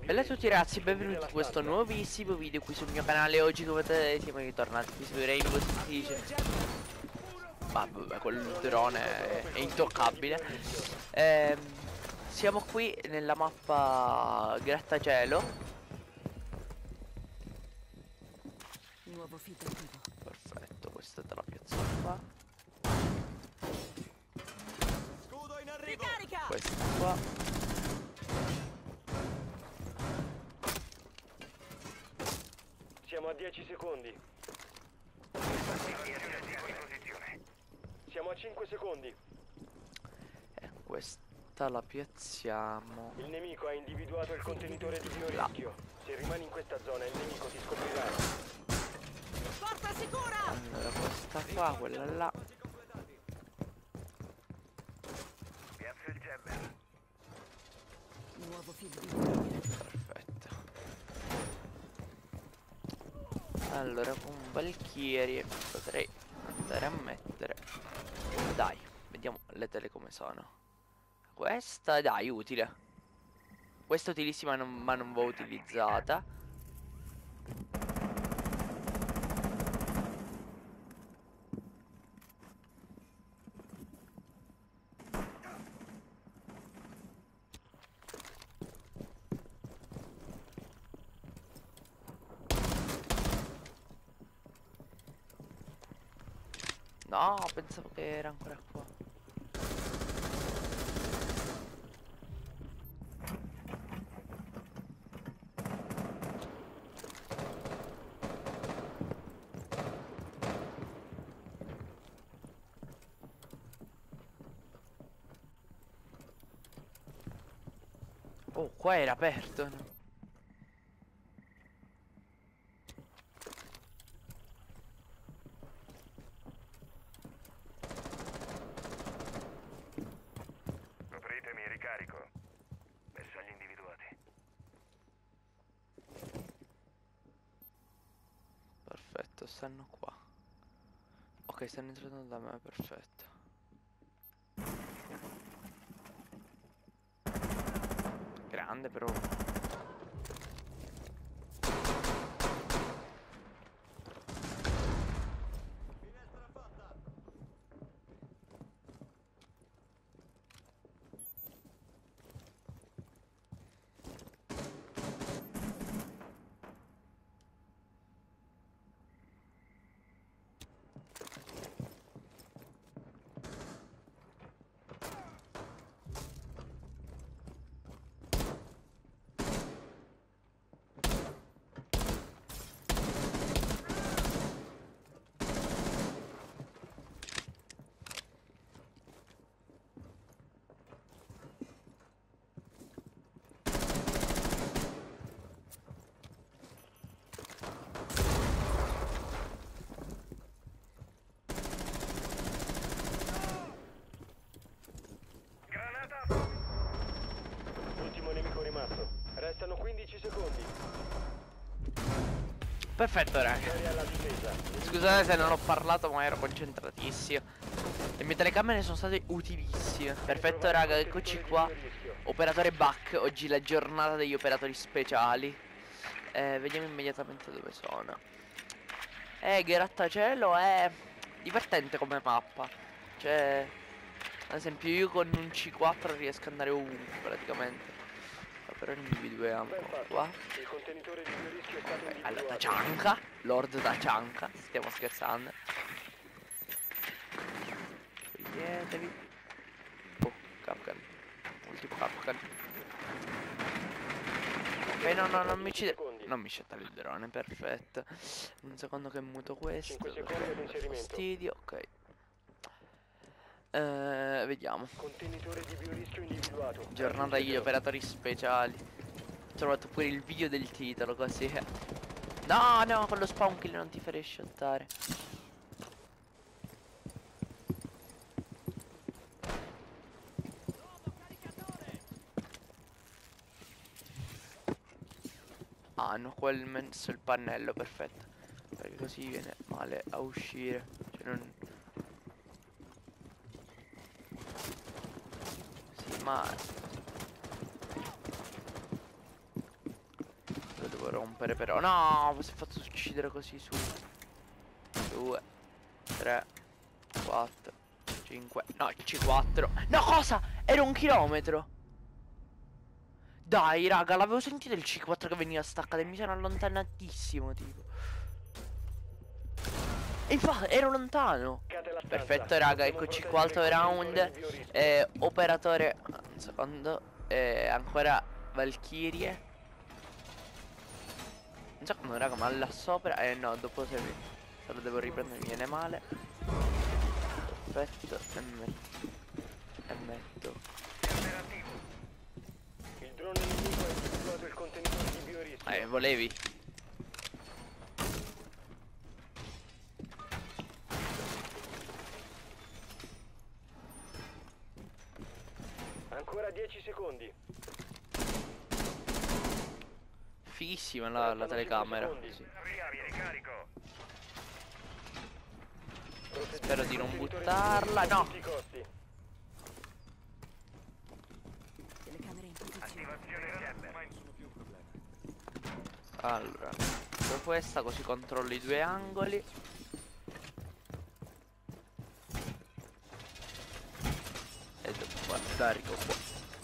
Bella a tutti ragazzi, benvenuti in questo nuovissimo video qui sul mio canale. Oggi come vedete siamo ritornati qui su Rainbow Six Siege. Vabbè, quel drone è intoccabile. Siamo qui nella mappa grattacielo. Nuovo feed attivo. Perfetto, questa te la piazzo qua. Scudo in arrivo. Ricarica! Questa qua. Siamo a 10 secondi. Siamo a 5 secondi. Questa la piazziamo. Il nemico ha individuato il contenitore di biorischio. Se rimani in questa zona il nemico ti scoprirà. Porta sicura! Allora questa qua, quella là. Piazza il jammer. Nuovo feed disponibile. Perfetto. Allora con Valkyrie potrei andare a mettere. Dai, vediamo le tele come sono. Questa dai, utile. Questa è utilissima ma non va utilizzata. No, pensavo che era ancora qua. Oh, qua era aperto, no? Copritemi, ricarico. Bersagli individuati. Perfetto, stanno qua. Ok, stanno entrando da me, perfetto. Grande però. Ultimo nemico rimasto. Restano 15 secondi. Perfetto, raga. Serie alla difesa. Scusate se non ho parlato, ma ero concentratissimo. Le mie telecamere sono state utilissime. Perfetto, raga, eccoci qua. Operatore Buck, oggi la giornata degli operatori speciali. Vediamo immediatamente dove sono. Grattacielo è divertente come mappa. Cioè, ad esempio io con un C4 riesco ad andare ovunque praticamente. Però individuiamo Ben fatto. qua. Il contenitore di biorischio è stato Allora, individuato. Tachanka, Lord Tachanka, stiamo scherzando. Toglietevi. Oh, Capcan. Ultimo Capcan. Ok, no, non mi uccide. Non mi scettare il drone, perfetto. Un secondo che muto questo. 5 secondi ad Per inserimento. fastidio, ok. Vediamo. Contenitore di biorischio individuato. Giornata degli operatori speciali. Ho trovato pure il video del titolo, così. No, con lo spawn kill non ti farei shottare. Ah, hanno qua messo il pannello, perfetto. Perché così viene male a uscire. Cioè non... Sì, ma... rompere però. No, si è fatto uccidere così su. 2, 3, 4, 5. No, C4. No, cosa? Era 1 chilometro. Dai, raga, l'avevo sentito il C4 che veniva staccato e mi sono allontanatissimo, tipo. E infatti, ero lontano. Perfetto, raga, eccoci qua, alto round. Operatore. Un secondo. Ancora Valchirie. Un secondo, raga, ma là sopra. No, dopo se lo devo riprendere mi viene male. Perfetto. E metto. Il drone nemico ha individuato il contenitore di biorischio. Volevi? Ancora 10 secondi. Fighissima la telecamera. Sì. Ricarico. Spero di non buttarla. No. Telecamere in posizione. Allora, per questa così controllo i due angoli. E devo guardare qua.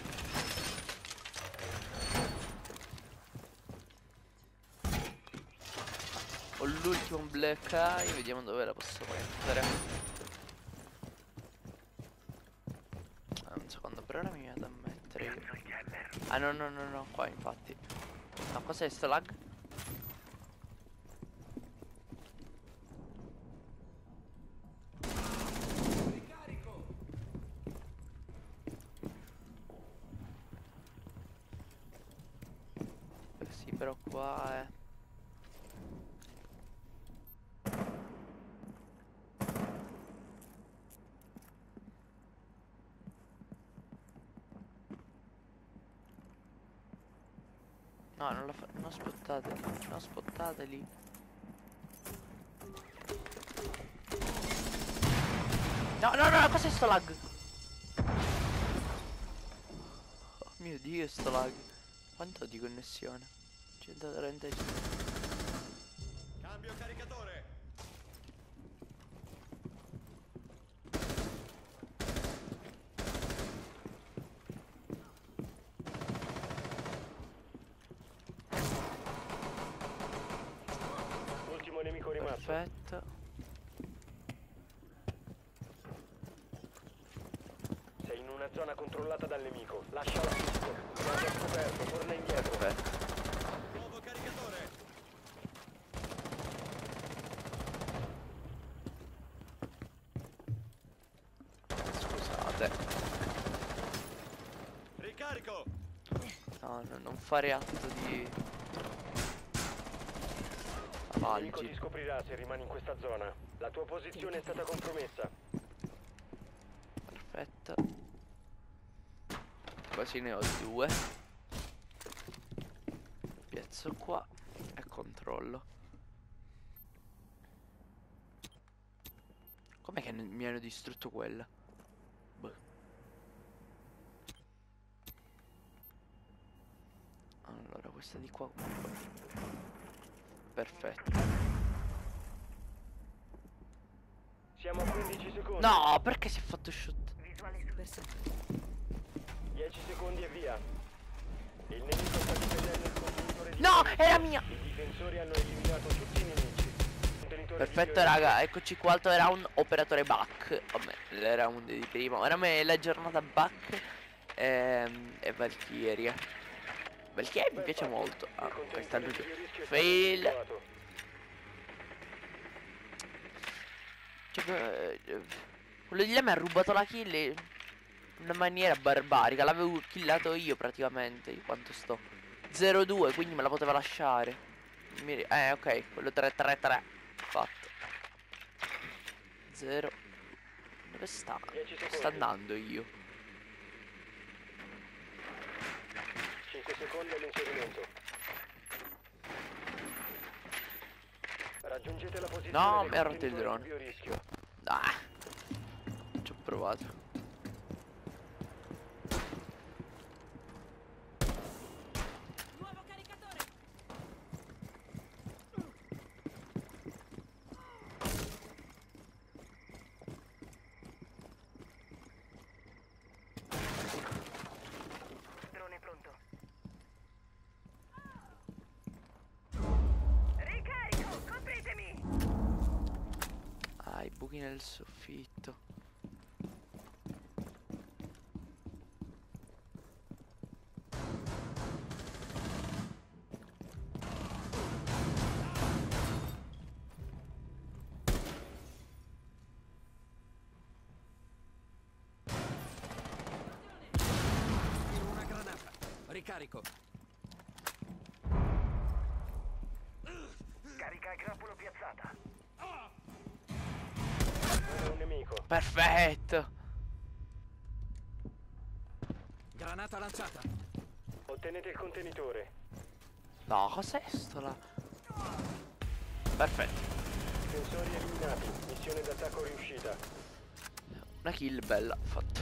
Ho l'ultimo black eye, vediamo dove la posso mettere. Un secondo, per ora mi viene da mettere io. Ah no, qua infatti. Ma cos'è sto lag? Sì, però qua è... No, non lo fa... Non spottateli. Non spottateli. No, cos'è sto lag? Oh mio Dio, sto lag. Quanto di connessione? 135. Cambio caricatore. Ultimo nemico rimasto. Perfetto. Sei in una zona controllata dal nemico. Lascia la pista. Non è scoperto, torna indietro. Perfetto. Nuovo caricatore. Scusate. Ricarico. No, non fare atto di... Il nemico ti Falgi. scoprirà se rimani in questa zona. La tua posizione è stata compromessa. Perfetto. Quasi ne ho 2. Piazzo qua e controllo. Com'è che mi hanno distrutto quella? Boh. Allora, questa di qua comunque. Perfetto. Siamo a 15 secondi. No, perché si è fatto shoot? Bersaglio. 10 secondi e via. Il nemico sta difendendo il contenitore di No, biorischio. era mia! I difensori hanno eliminato tutti i nemici. Contenitore di Perfetto, biorischio. raga, eccoci qua, alto round, operatore Buck. Vabbè, le round di prima. Ora me la giornata Buck e Valkyria. Valkyria mi piace molto. Ah, Il questa è contenitore di l'ultima. biorischio è stato Fail. individuato. Cioè, quello di là mi ha rubato la kill in una maniera barbarica. L'avevo killato io praticamente. Io quanto sto? 0-2, quindi me la poteva lasciare. Ok, quello 3-3-3. Fatto. 0. Dove sta? 10 secondi. Sta andando io. 5 secondi all'inserimento. Raggiungete la posizione No, del mi ha rotto il contenitore drone. di biorischio. Ah, ci ho provato. Nuovo caricatore. buchi nel soffitto. Tiro una granata. Ricarico. Carica a grappolo piazzata. È un nemico. Perfetto. Granata lanciata. Ottenete il contenitore. No, cos'è sto là? Perfetto. Sensori eliminati. Missione d'attacco riuscita. Una kill bella fatta.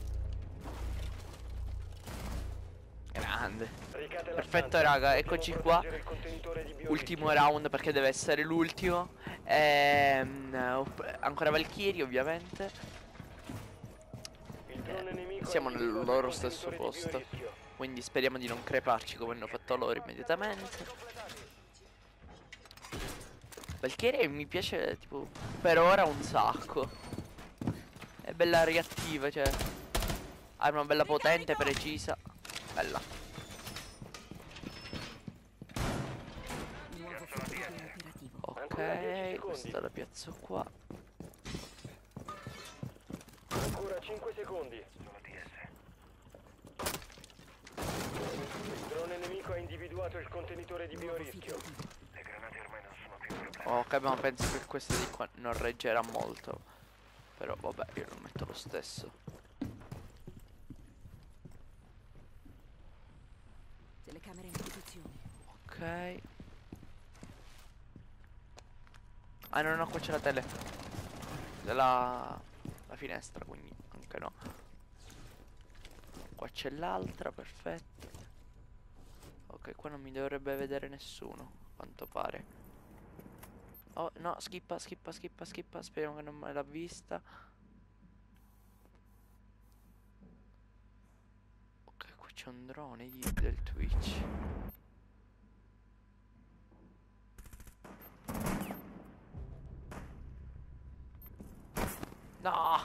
Grande. Caricate la Perfetto stanza. raga, Dobbiamo eccoci qua. proteggere il contenitore di biorischio. Ultimo round perché deve essere l'ultimo. Ancora Valkyrie ovviamente. Il drone nemico Siamo ha nel individuato loro il stesso contenitore di posto. biorischio. Quindi speriamo di non creparci come hanno fatto loro immediatamente. Valkyrie mi piace tipo per ora un sacco. È bella reattiva, cioè arma bella potente, precisa. Bella. Nuovo fotogramma operativo. Ancora 10 Ok, secondi. questa la piazzo qua. Ancora 5 secondi. Sono TS. Il drone nemico ha individuato il contenitore di Nuovo biorischio. fotogramma. Le granate ormai non sono più un problema. Ok, ma penso che questa di qua non reggerà molto. Però vabbè, io lo metto lo stesso. Telecamere in posizione. Ok. Ah no, no, qua c'è la tele. La finestra, quindi anche no. Qua c'è l'altra, perfetto. Ok, qua non mi dovrebbe vedere nessuno, a quanto pare. Oh, no, skippa, skippa, skippa, skippa. Speriamo che non me l'ha vista. Ok, qua c'è un drone del Twitch. No!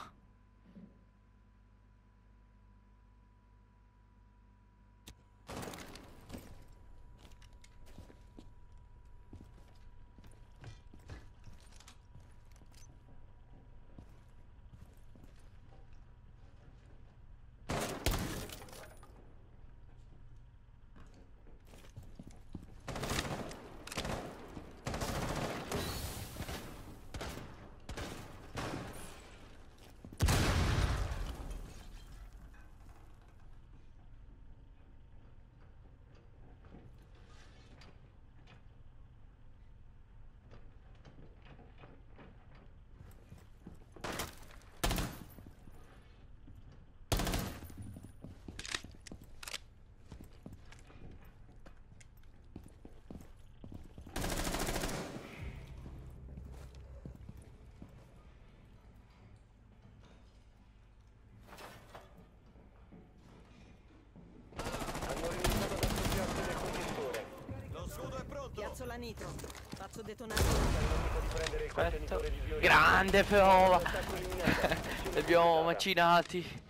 Hanno rinunciato ad appoggiarsi nel contenitore. Lo scudo è pronto. Piazzo la nitro. Faccio detonare. Sta al nemico di prendere il Perfetto. contenitore di biorischio. Grande Feova! Attacco eliminato. Missione Li abbiamo completata. macinati.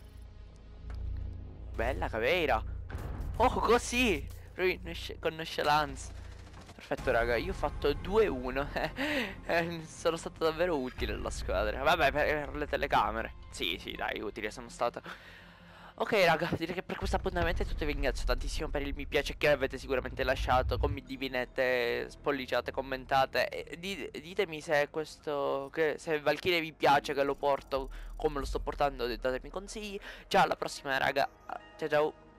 Bella caveira. Oh, così! Proprio con nonchalance. Perfetto raga, io ho fatto 2-1. Sono stato davvero utile alla squadra. Vabbè, per le telecamere. Sì, sì, dai, utile sono stato. Ok raga, direi che per questo appuntamento è tutto. Vi ringrazio tantissimo per il mi piace che avete sicuramente lasciato. Condividete, spolliciate, commentate e ditemi se questo, se Valkyrie vi piace, che lo porto come lo sto portando. Datemi consigli. Ciao, alla prossima raga. Ciao ciao.